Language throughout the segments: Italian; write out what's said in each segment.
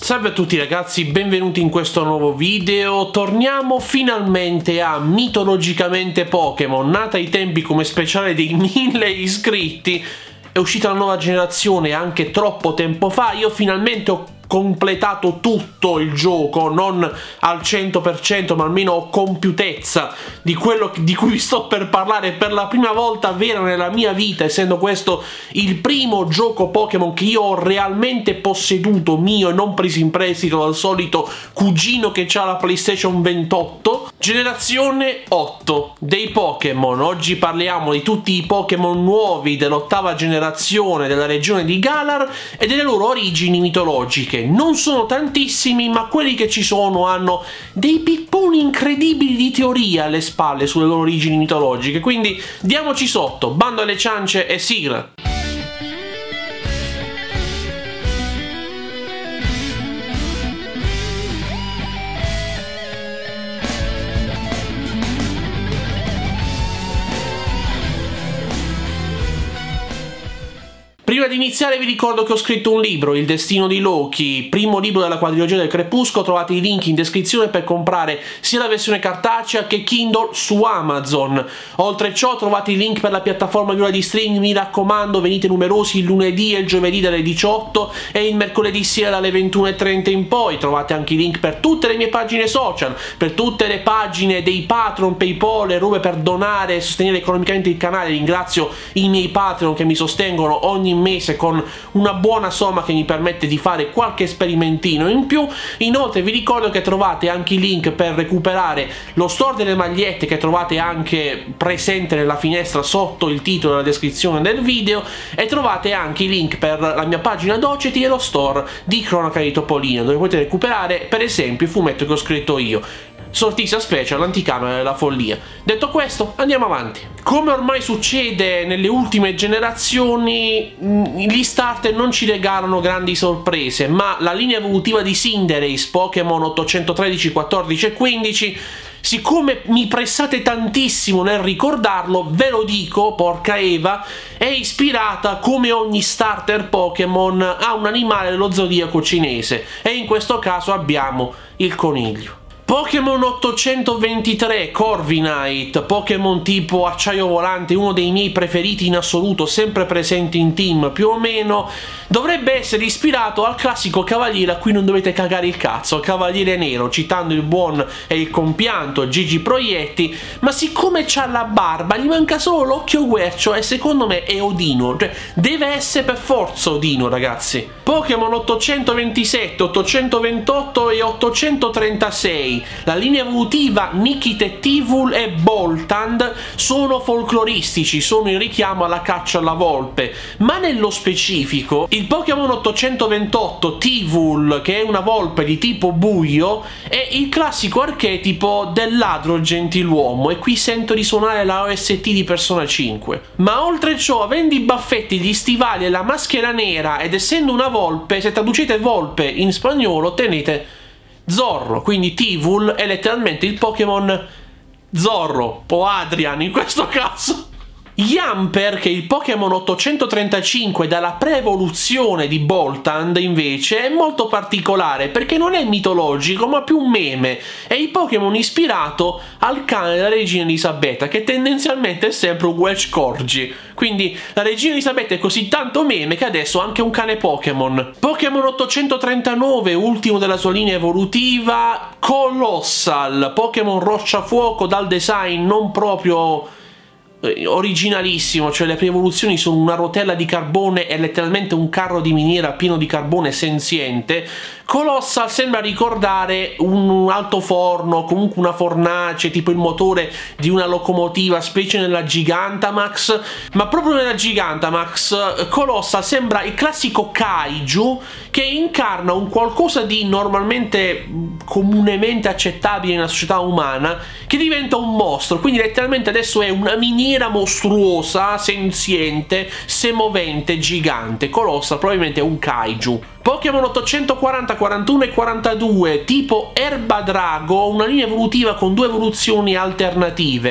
Salve a tutti ragazzi, benvenuti in questo nuovo video. Torniamo finalmente a Mitologicamente Pokémon, nata ai tempi come speciale dei 1000 iscritti. È uscita la nuova generazione anche troppo tempo fa. Io finalmente ho completato tutto il gioco, non al 100%, ma almeno ho compiutezza di quello di cui vi sto per parlare per la prima volta vera nella mia vita, essendo questo il primo gioco Pokémon che io ho realmente posseduto mio e non preso in prestito dal solito cugino che ha la PlayStation 28. Generazione 8 dei Pokémon. Oggi parliamo di tutti i Pokémon nuovi dell'ottava generazione della regione di Galar e delle loro origini mitologiche. Non sono tantissimi, ma quelli che ci sono hanno dei pipponi incredibili di teoria alle spalle sulle loro origini mitologiche, quindi diamoci sotto, bando alle ciance e sigla! Prima di iniziare vi ricordo che ho scritto un libro, Il destino di Loki, primo libro della quadrilogia del Crepuscolo. Trovate i link in descrizione per comprare sia la versione cartacea che Kindle su Amazon. Oltre a ciò trovate i link per la piattaforma viola di streaming, mi raccomando venite numerosi il lunedì e il giovedì dalle 18 e il mercoledì sera dalle 21:30 in poi. Trovate anche i link per tutte le mie pagine social, per tutte le pagine dei Patreon, PayPal e robe per donare e sostenere economicamente il canale. Ringrazio i miei Patreon che mi sostengono ogni mese con una buona somma che mi permette di fare qualche sperimentino in più. Inoltre vi ricordo che trovate anche i link per recuperare lo store delle magliette, che trovate anche presente nella finestra sotto il titolo e la descrizione del video, e trovate anche i link per la mia pagina Doceti e lo store di Cronaca di Topolino, dove potete recuperare per esempio il fumetto che ho scritto io, Sortisia Special, Anticamera della Follia. Detto questo, andiamo avanti. Come ormai succede nelle ultime generazioni, gli starter non ci regalano grandi sorprese, ma la linea evolutiva di Cinderace, Pokémon 813, 14 e 15, siccome mi pressate tantissimo nel ricordarlo, ve lo dico, porca Eva, è ispirata, come ogni starter Pokémon, a un animale dello zodiaco cinese, e in questo caso abbiamo il coniglio. Pokémon 823 Corviknight, Pokémon tipo acciaio volante, uno dei miei preferiti in assoluto, sempre presente in team più o meno, dovrebbe essere ispirato al classico cavaliere a cui non dovete cagare il cazzo, il cavaliere nero, citando il buon e il compianto Gigi Proietti, ma siccome c'ha la barba gli manca solo l'occhio guercio e secondo me è Odino, cioè deve essere per forza Odino, ragazzi. Pokémon 827, 828 e 836, la linea evolutiva Nickit, Tivul e Boltand sono folcloristici, sono in richiamo alla caccia alla volpe, ma nello specifico il Pokémon 828 Tivul, che è una volpe di tipo buio, è il classico archetipo del ladro gentiluomo, e qui sento risuonare la OST di Persona 5. Ma oltre ciò, avendo i baffetti, gli stivali e la maschera nera, ed essendo una volpe, se traducete volpe in spagnolo ottenete Zorro, quindi Tivul è letteralmente il Pokémon Zorro, o Adrian in questo caso. Yamper, che è il Pokémon 835 dalla pre-evoluzione di Boltand, invece è molto particolare perché non è mitologico ma più un meme, è il Pokémon ispirato al cane della regina Elisabetta, che tendenzialmente è sempre un Welsh Corgi, quindi la regina Elisabetta è così tanto meme che adesso ha anche un cane Pokémon. Pokémon 839, ultimo della sua linea evolutiva, Colossal, Pokémon rocciafuoco dal design non proprio originalissimo, cioè le prime evoluzioni sono una rotella di carbone e letteralmente un carro di miniera pieno di carbone senziente. Colossal sembra ricordare un altoforno, comunque una fornace, tipo il motore di una locomotiva, specie nella Gigantamax, ma proprio nella Gigantamax Colossal sembra il classico kaiju che incarna un qualcosa di normalmente comunemente accettabile nella società umana, che diventa un mostro, quindi letteralmente adesso è una miniera mostruosa, senziente, semovente, gigante. Colossal probabilmente è un kaiju. Pokémon 840, 41 e 42 tipo Erba Drago, una linea evolutiva con due evoluzioni alternative,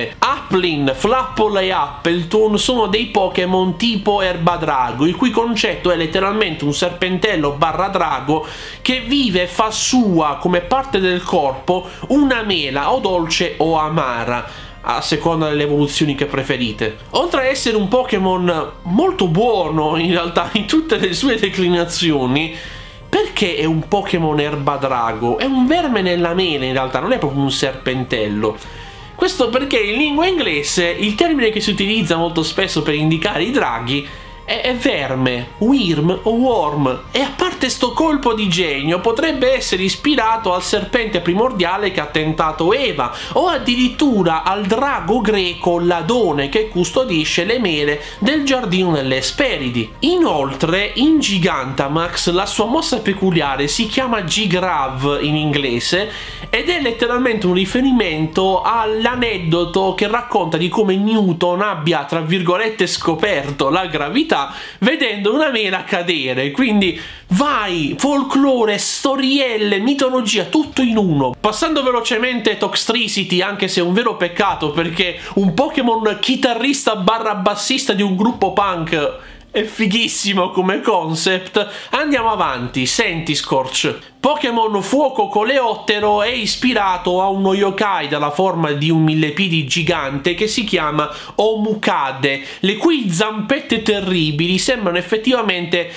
Applin, Flapple e Appletun sono dei Pokémon tipo Erbadrago, il cui concetto è letteralmente un serpentello barra drago che vive e fa sua come parte del corpo una mela o dolce o amara, a seconda delle evoluzioni che preferite. Oltre a essere un Pokémon molto buono in realtà in tutte le sue declinazioni, perché è un Pokémon Erbadrago? È un verme nella mela in realtà, non è proprio un serpentello. Questo perché in lingua inglese il termine che si utilizza molto spesso per indicare i draghi è verme, worm o worm, e a parte sto colpo di genio potrebbe essere ispirato al serpente primordiale che ha tentato Eva, o addirittura al drago greco Ladone che custodisce le mele del giardino delle Esperidi. Inoltre in Gigantamax la sua mossa peculiare si chiama G-Grav in inglese ed è letteralmente un riferimento all'aneddoto che racconta di come Newton abbia tra virgolette scoperto la gravità vedendo una mela cadere. Quindi vai, folklore, storielle, mitologia, tutto in uno. Passando velocemente Toxtricity, anche se è un vero peccato perché un Pokémon chitarrista barra bassista di un gruppo punk è fighissimo come concept. Andiamo avanti. Sentiscorch, Pokémon fuoco coleottero, è ispirato a uno yokai dalla forma di un millepidi gigante che si chiama Omukade, le cui zampette terribili sembrano effettivamente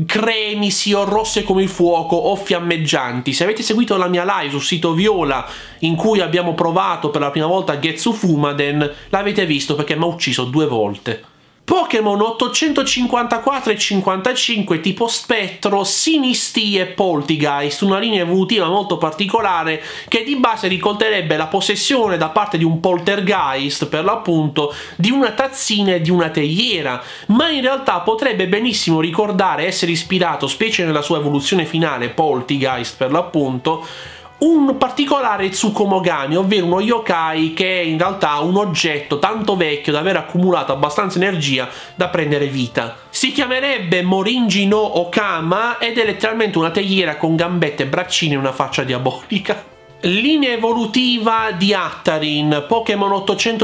cremisi o rosse come il fuoco o fiammeggianti. Se avete seguito la mia live sul sito Viola in cui abbiamo provato per la prima volta Getsu Fumaden, l'avete visto perché mi ha ucciso 2 volte. Pokémon 854 e 55 tipo Spettro, Sinistea e Polteageist, una linea evolutiva molto particolare che di base ricorderebbe la possessione da parte di un poltergeist, per l'appunto, di una tazzina e di una teiera, ma in realtà potrebbe benissimo ricordare, essere ispirato, specie nella sua evoluzione finale, Polteageist per l'appunto, un particolare Tsukumogami, ovvero uno yokai che è in realtà un oggetto tanto vecchio da aver accumulato abbastanza energia da prendere vita. Si chiamerebbe Morinji no Okama ed è letteralmente una teiera con gambette, braccine e una faccia diabolica. Linea evolutiva di Attarin, Pokémon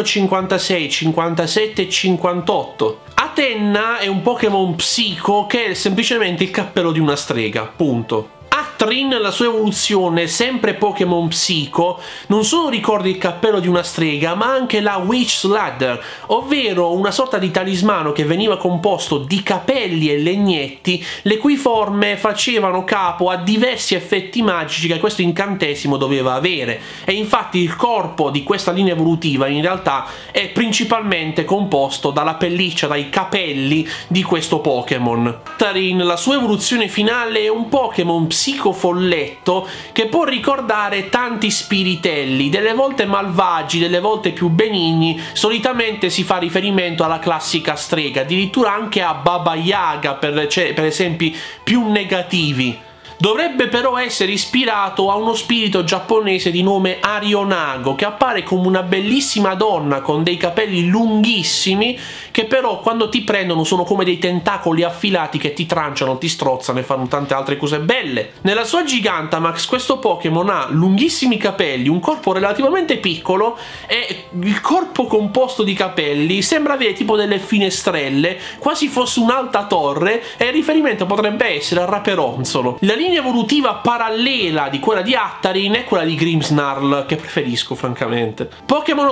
856, 57 e 58. Atenna è un Pokémon psico che è semplicemente il cappello di una strega, punto. Attrin, la sua evoluzione, sempre Pokémon psico, non solo ricorda il cappello di una strega, ma anche la Witch's Ladder, ovvero una sorta di talismano che veniva composto di capelli e legnetti, le cui forme facevano capo a diversi effetti magici che questo incantesimo doveva avere. E infatti il corpo di questa linea evolutiva in realtà è principalmente composto dalla pelliccia, dai capelli di questo Pokémon. Attrin, la sua evoluzione finale, è un Pokémon psico folletto che può ricordare tanti spiritelli, delle volte malvagi, delle volte più benigni. Solitamente si fa riferimento alla classica strega, addirittura anche a Baba Yaga per esempi più negativi. Dovrebbe però essere ispirato a uno spirito giapponese di nome Arionago, che appare come una bellissima donna con dei capelli lunghissimi che però quando ti prendono sono come dei tentacoli affilati che ti tranciano, ti strozzano e fanno tante altre cose belle. Nella sua Gigantamax questo Pokémon ha lunghissimi capelli, un corpo relativamente piccolo e il corpo composto di capelli sembra avere tipo delle finestrelle, quasi fosse un'alta torre, e il riferimento potrebbe essere al Raperonzolo. La linea evolutiva parallela di quella di Attarin è quella di Grimmsnarl, che preferisco francamente. Pokémon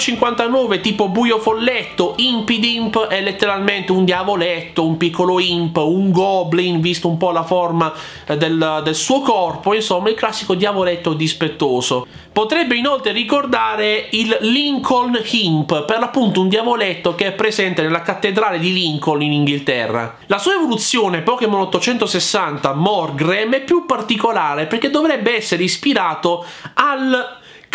859 tipo buio folletto, Impidimp, è letteralmente un diavoletto, un piccolo imp, un goblin visto un po' la forma del suo corpo, insomma il classico diavoletto dispettoso. Potrebbe inoltre ricordare il Lincoln Imp, per l'appunto un diavoletto che è presente nella cattedrale di Lincoln in Inghilterra. La sua evoluzione Pokémon 860 Morgrem è più particolare perché dovrebbe essere ispirato al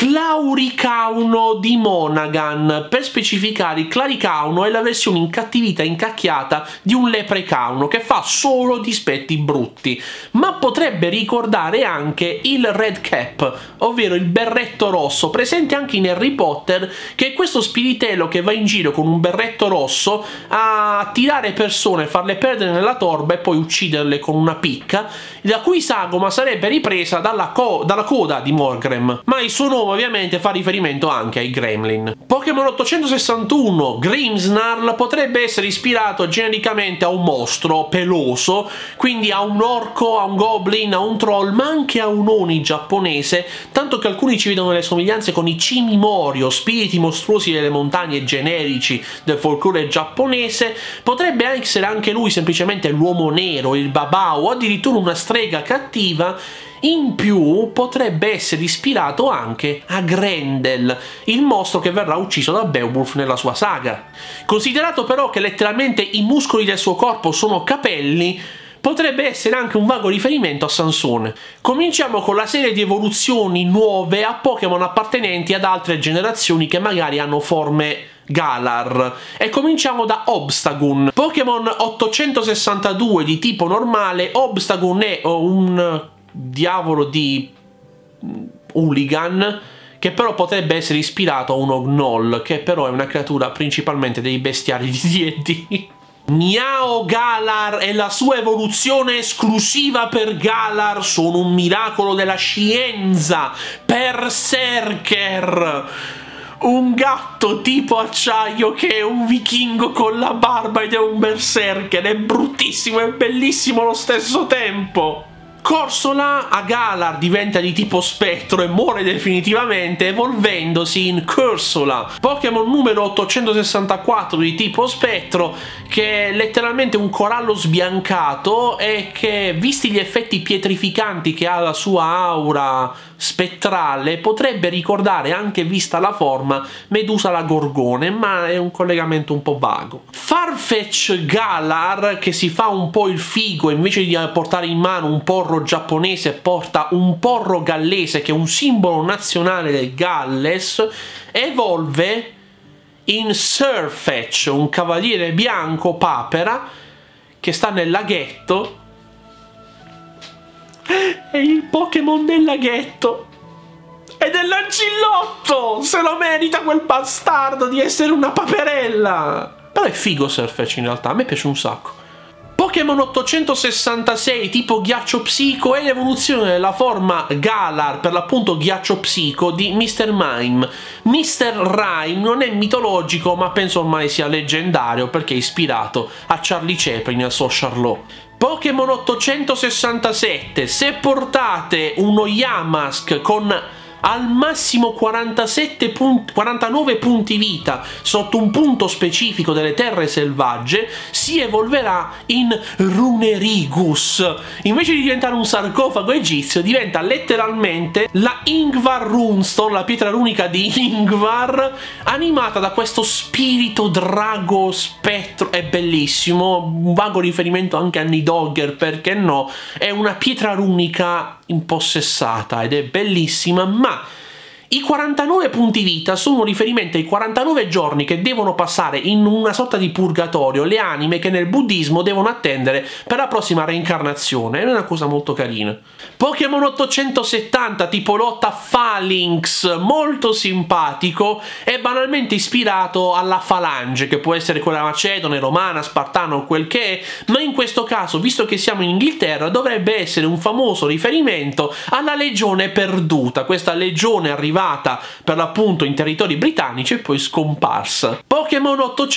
Claricauno di Monaghan. Per specificare, il Claricauno è la versione incattivita, incacchiata di un Leprecauno che fa solo dispetti brutti, ma potrebbe ricordare anche il Red Cap, ovvero il berretto rosso, presente anche in Harry Potter, che è questo spiritello che va in giro con un berretto rosso a tirare persone, farle perdere nella torba e poi ucciderle con una picca, la cui sagoma sarebbe ripresa dalla coda di Morgrem. Ma il suo nome nome ovviamente fa riferimento anche ai Gremlin. Pokémon 861 Grimmsnarl potrebbe essere ispirato genericamente a un mostro peloso, quindi a un orco, a un goblin, a un troll, ma anche a un Oni giapponese, tanto che alcuni ci vedono le somiglianze con i Cimimorio, spiriti mostruosi delle montagne generici del folklore giapponese. Potrebbe essere anche lui semplicemente l'uomo nero, il babau, o addirittura una strega cattiva. In più potrebbe essere ispirato anche a Grendel, il mostro che verrà ucciso da Beowulf nella sua saga. Considerato però che letteralmente i muscoli del suo corpo sono capelli, potrebbe essere anche un vago riferimento a Sansone. Cominciamo con la serie di evoluzioni nuove a Pokémon appartenenti ad altre generazioni che magari hanno forme Galar, e cominciamo da Obstagoon. Pokémon 862 di tipo normale. Obstagoon è un diavolo di hooligan che però potrebbe essere ispirato a uno gnoll, che però è una creatura principalmente dei bestiari di D&D. Miao Galar e la sua evoluzione esclusiva per Galar sono un miracolo della scienza. Berserker, un gatto tipo acciaio che è un vichingo con la barba ed è un berserker, è bruttissimo e bellissimo allo stesso tempo. Corsola a Galar diventa di tipo spettro e muore definitivamente, evolvendosi in Cursola, Pokémon numero 864 di tipo spettro, che è letteralmente un corallo sbiancato e che, visti gli effetti pietrificanti che ha la sua aura spettrale, potrebbe ricordare, anche vista la forma, Medusa la Gorgone, ma è un collegamento un po' vago. Farfetch Galar, che si fa un po' il figo, invece di portare in mano un porro giapponese porta un porro gallese che è un simbolo nazionale del Galles, evolve in Sirfetch, un cavaliere bianco papera che sta nel laghetto. È il Pokémon del laghetto ed è l'ancillotto! Se lo merita quel bastardo di essere una paperella! Però è figo Sirfetch in realtà, a me piace un sacco. Pokémon 866 tipo Ghiaccio Psico è l'evoluzione della forma Galar, per l'appunto Ghiaccio Psico, di Mr. Mime. Mr. Rime non è mitologico, ma penso ormai sia leggendario perché è ispirato a Charlie Chaplin e al suo Charlot. Pokémon 867, se portate uno Yamask con al massimo 49 punti vita sotto un punto specifico delle terre selvagge, si evolverà in Runerigus. Invece di diventare un sarcofago egizio, diventa letteralmente la Ingvar Runestone, la pietra runica di Ingvar, animata da questo spirito drago spettro. È bellissimo, un vago riferimento anche a Nidogger, perché no? È una pietra runica impossessata ed è bellissima, ma i 49 punti vita sono un riferimento ai 49 giorni che devono passare in una sorta di purgatorio le anime che nel buddismo devono attendere per la prossima reincarnazione. È una cosa molto carina. Pokémon 870 tipo lotta Phalanx, molto simpatico, è banalmente ispirato alla Falange, che può essere quella macedone, romana, spartana o quel che è, ma in questo caso, visto che siamo in Inghilterra, dovrebbe essere un famoso riferimento alla Legione Perduta, questa legione arrivata per l'appunto in territori britannici e poi scomparsa. Pokémon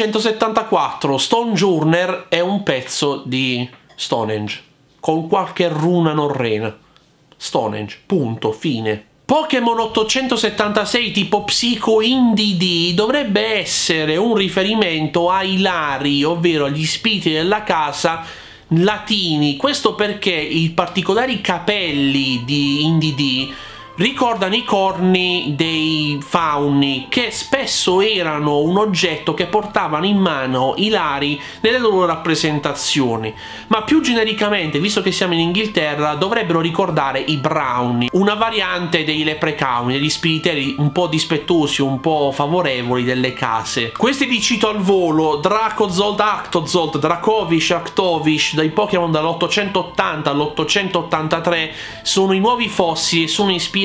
874 Stonejourner è un pezzo di Stonehenge con qualche runa norrena. Stonehenge, punto, fine. Pokémon 876 tipo Psico Indidi dovrebbe essere un riferimento ai Lari, ovvero agli spiriti della casa latini. Questo perché i particolari capelli di Indidi ricordano i corni dei fauni, che spesso erano un oggetto che portavano in mano i Lari nelle loro rappresentazioni, ma più genericamente, visto che siamo in Inghilterra, dovrebbero ricordare i Brownie, una variante dei Leprechauni, degli spiritelli un po' dispettosi, un po' favorevoli delle case. Questi li cito al volo: Dracozolt, Actozolt, Dracovish, Actovish, dai Pokémon dall'880 all'883, sono i nuovi fossili e sono ispirati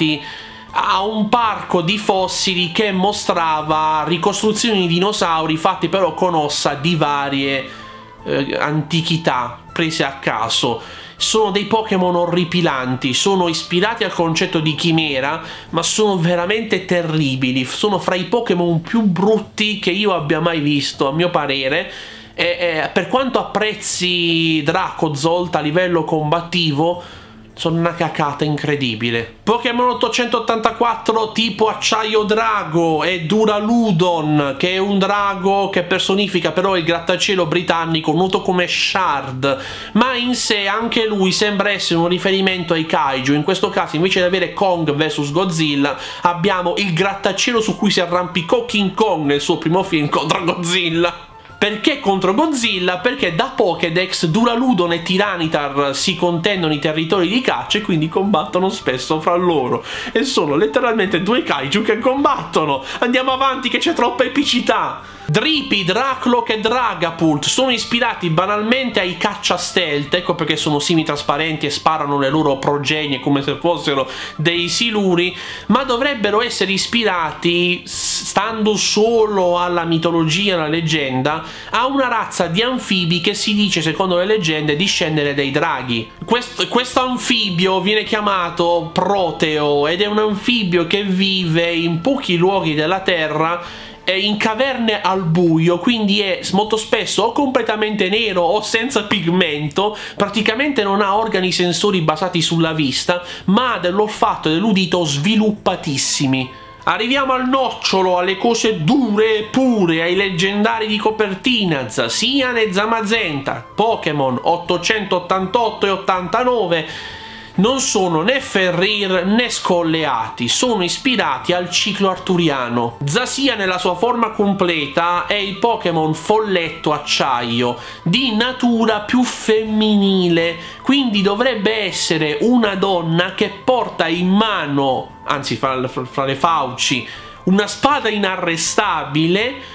a un parco di fossili che mostrava ricostruzioni di dinosauri fatti però con ossa di varie antichità prese a caso. sono dei Pokémon orripilanti, sono ispirati al concetto di chimera, ma sono veramente terribili, sono fra i Pokémon più brutti che io abbia mai visto, a mio parere. Per quanto apprezzi Dracozolt a livello combattivo, sono una cacata incredibile. Pokémon 884 tipo Acciaio Drago e Duraludon, che è un drago che personifica però il grattacielo britannico noto come Shard, ma in sé anche lui sembra essere un riferimento ai kaiju. In questo caso, invece di avere Kong vs Godzilla, abbiamo il grattacielo su cui si arrampicò King Kong nel suo primo film contro Godzilla. Perché contro Godzilla? Perché da Pokédex Duraludon e Tyranitar si contendono i territori di caccia e quindi combattono spesso fra loro. E sono letteralmente due kaiju che combattono. Andiamo avanti che c'è troppa epicità. Drippy, Dracloak e Dragapult sono ispirati banalmente ai caccia stealth, ecco perché sono semi-trasparenti e sparano le loro progenie come se fossero dei siluri, ma dovrebbero essere ispirati, stando solo alla mitologia e alla leggenda, a una razza di anfibi che si dice, secondo le leggende, discendere dai draghi. Questo anfibio viene chiamato Proteo ed è un anfibio che vive in pochi luoghi della Terra, in caverne al buio, quindi è molto spesso o completamente nero o senza pigmento, praticamente non ha organi sensori basati sulla vista, ma ha dell'olfatto e dell'udito sviluppatissimi. Arriviamo al nocciolo, alle cose dure e pure, ai leggendari di copertina, Zacian e Zamazenta, Pokémon 888 e 89, non sono né Ferrir né scolleati, sono ispirati al ciclo arturiano. Zacian nella sua forma completa è il Pokémon folletto acciaio, di natura più femminile, quindi dovrebbe essere una donna che porta in mano, anzi fra le fauci, una spada inarrestabile.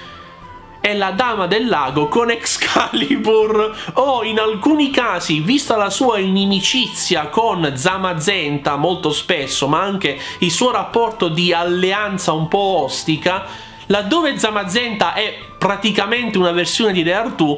È la Dama del Lago con Excalibur, o in alcuni casi, vista la sua inimicizia con Zamazenta molto spesso, ma anche il suo rapporto di alleanza un po' ostica, laddove Zamazenta è praticamente una versione di Re Artù,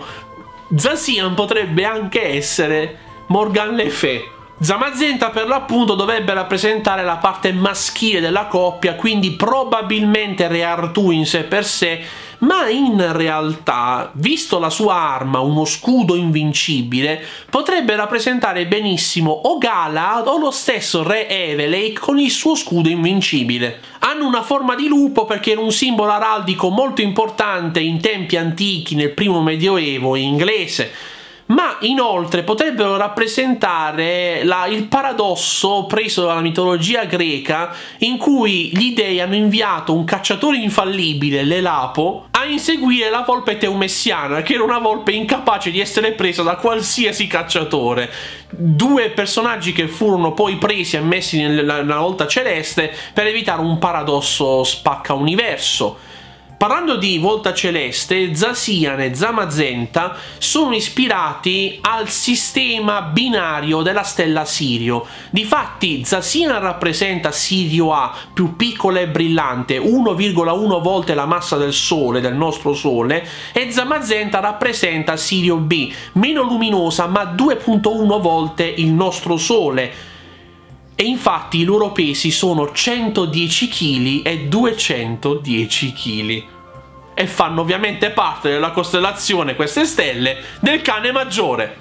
Zacian potrebbe anche essere Morgan Le Fay. Zamazenta per l'appunto dovrebbe rappresentare la parte maschile della coppia, quindi probabilmente Re Artù in sé per sé, ma in realtà, visto la sua arma, uno scudo invincibile, potrebbe rappresentare benissimo o Galahad o lo stesso Re Evelake con il suo scudo invincibile. Hanno una forma di lupo perché era un simbolo araldico molto importante in tempi antichi, nel primo medioevo inglese, ma inoltre potrebbero rappresentare il paradosso preso dalla mitologia greca, in cui gli dei hanno inviato un cacciatore infallibile, l'Elapo, a inseguire la volpe teumessiana, che era una volpe incapace di essere presa da qualsiasi cacciatore. Due personaggi che furono poi presi e messi nella volta celeste per evitare un paradosso spacca universo. Parlando di volta celeste, Zacian e Zamazenta sono ispirati al sistema binario della stella Sirio. Difatti Zacian rappresenta Sirio A, più piccola e brillante, 1,1 volte la massa del Sole, del nostro Sole, e Zamazenta rappresenta Sirio B, meno luminosa ma 2,1 volte il nostro Sole. E infatti i loro pesi sono 110 kg e 210 kg. E fanno ovviamente parte della costellazione, queste stelle, del Cane Maggiore.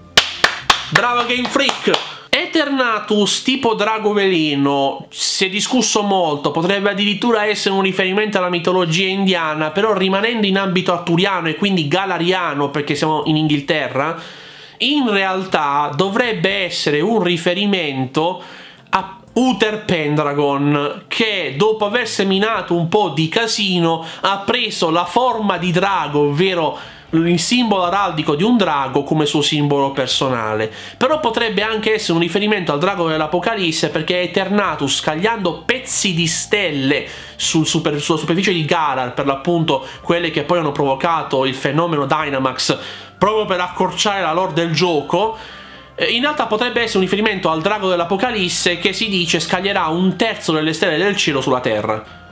Bravo Game Freak! Eternatus tipo drago veleno si è discusso molto, potrebbe addirittura essere un riferimento alla mitologia indiana, però rimanendo in ambito arturiano e quindi galariano perché siamo in Inghilterra, in realtà dovrebbe essere un riferimento a Uther Pendragon, che dopo aver seminato un po' di casino ha preso la forma di drago, ovvero il simbolo araldico di un drago, come suo simbolo personale. Però potrebbe anche essere un riferimento al drago dell'Apocalisse, perché Eternatus, scagliando pezzi di stelle sulla superficie di Galar, per l'appunto quelle che poi hanno provocato il fenomeno Dynamax, proprio per accorciare la lore del gioco, in realtà potrebbe essere un riferimento al drago dell'Apocalisse che si dice scaglierà un terzo delle stelle del cielo sulla Terra.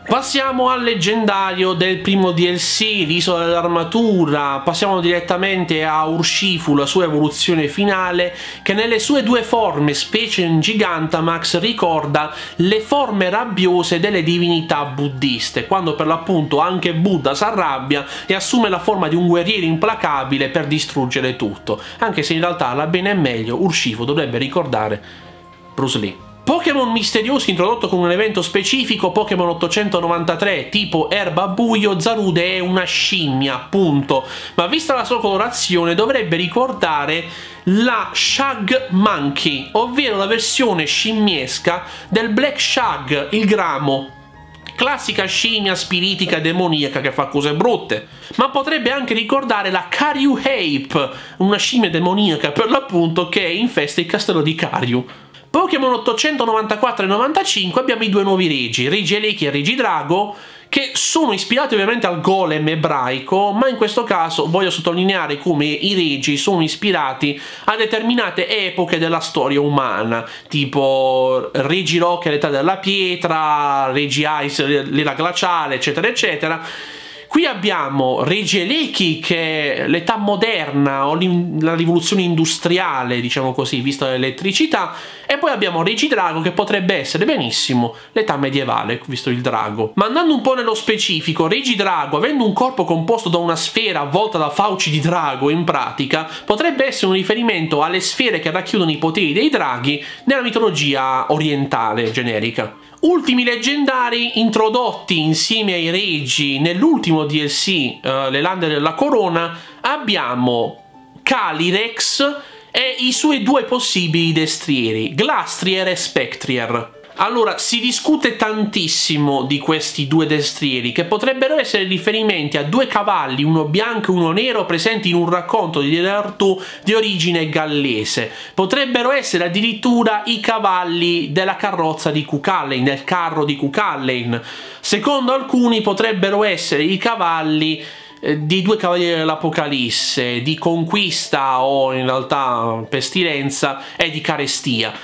Passiamo al leggendario del primo DLC, l'isola dell'armatura. Passiamo direttamente a Urshifu, la sua evoluzione finale, che nelle sue due forme, specie in Gigantamax, ricorda le forme rabbiose delle divinità buddiste, quando per l'appunto anche Buddha si arrabbia e assume la forma di un guerriero implacabile per distruggere tutto, anche se in realtà alla bene e meglio Urshifu dovrebbe ricordare Bruce Lee. Pokémon misterioso introdotto con un evento specifico, Pokémon 893, tipo erba buio. Zarude è una scimmia, appunto, ma vista la sua colorazione dovrebbe ricordare la Shag Monkey, ovvero la versione scimmiesca del Black Shag, il gramo. Classica scimmia spiritica demoniaca che fa cose brutte, ma potrebbe anche ricordare la Karyu Ape, una scimmia demoniaca per l'appunto che infesta il castello di Karyu. Pokémon 894 e 95 abbiamo i due nuovi regi, Regieleki e Regidrago, che sono ispirati ovviamente al golem ebraico, ma in questo caso voglio sottolineare come i regi sono ispirati a determinate epoche della storia umana, tipo Regirock l'età della pietra, Regiice l'era glaciale, eccetera eccetera. Qui abbiamo Regieleki, che è l'età moderna o la rivoluzione industriale, diciamo così, vista l'elettricità, e poi abbiamo Regidrago, che potrebbe essere benissimo l'età medievale, visto il drago. Ma andando un po' nello specifico, Regidrago, avendo un corpo composto da una sfera avvolta da fauci di drago, in pratica, potrebbe essere un riferimento alle sfere che racchiudono i poteri dei draghi nella mitologia orientale generica. Ultimi leggendari introdotti insieme ai regi nell'ultimo DLC, le lande della corona, abbiamo Calyrex e i suoi due possibili destrieri, Glastrier e Spectrier. Allora, si discute tantissimo di questi due destrieri, che potrebbero essere riferimenti a due cavalli, uno bianco e uno nero, presenti in un racconto di Artù di origine gallese. Potrebbero essere addirittura i cavalli della carrozza di Cuchulainn, del carro di Cuchulainn. Secondo alcuni potrebbero essere i cavalli di due cavalieri dell'Apocalisse, di Conquista o in realtà Pestilenza e di Carestia.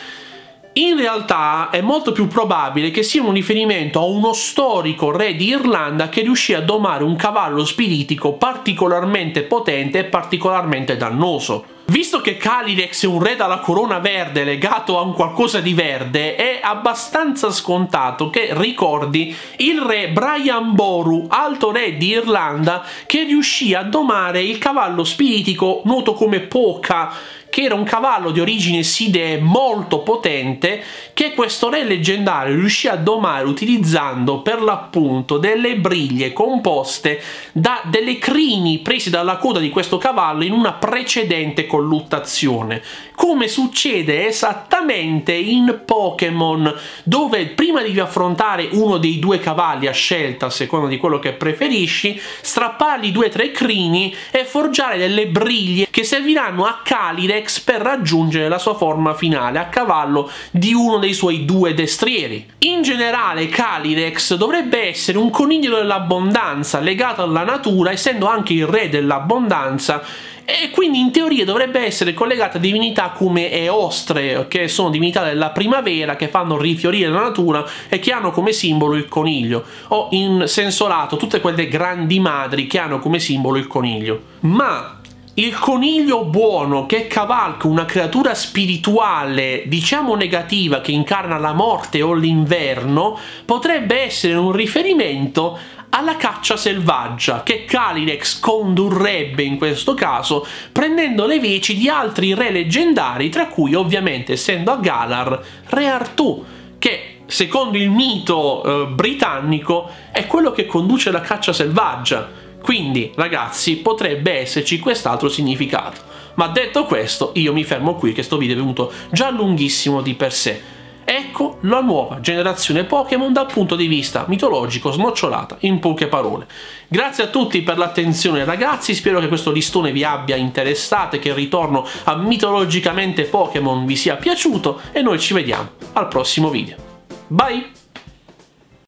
In realtà è molto più probabile che sia un riferimento a uno storico re di Irlanda che riuscì a domare un cavallo spiritico particolarmente potente e particolarmente dannoso. Visto che Calyrex è un re dalla corona verde legato a un qualcosa di verde, è abbastanza scontato che ricordi il re Brian Boru, alto re di Irlanda, che riuscì a domare il cavallo spiritico noto come Poca, che era un cavallo di origine sidee molto potente, che questo re leggendario riuscì a domare utilizzando per l'appunto delle briglie composte da delle crini prese dalla coda di questo cavallo in una precedente colluttazione, come succede esattamente in Pokémon, dove prima di affrontare uno dei due cavalli a scelta, a seconda di quello che preferisci, strappargli 2 o 3 crini e forgiare delle briglie che serviranno a Calyrex per raggiungere la sua forma finale a cavallo di uno dei suoi 2 destrieri. In generale Calyrex dovrebbe essere un coniglio dell'abbondanza legato alla natura, essendo anche il re dell'abbondanza, e quindi in teoria dovrebbe essere collegata a divinità come Eostre, che sono divinità della primavera, che fanno rifiorire la natura e che hanno come simbolo il coniglio, o in senso lato tutte quelle grandi madri che hanno come simbolo il coniglio. Ma il coniglio buono, che cavalca una creatura spirituale, diciamo negativa, che incarna la morte o l'inverno, potrebbe essere un riferimento alla caccia selvaggia che Calyrex condurrebbe in questo caso, prendendo le veci di altri re leggendari, tra cui ovviamente, essendo a Galar, Re Artù, che secondo il mito britannico è quello che conduce la caccia selvaggia. Quindi, ragazzi, potrebbe esserci quest'altro significato. Ma detto questo, io mi fermo qui, che sto video è venuto già lunghissimo di per sé. Ecco la nuova generazione Pokémon dal punto di vista mitologico, smocciolata in poche parole. Grazie a tutti per l'attenzione, ragazzi, spero che questo listone vi abbia interessato e che il ritorno a mitologicamente Pokémon vi sia piaciuto, e noi ci vediamo al prossimo video. Bye!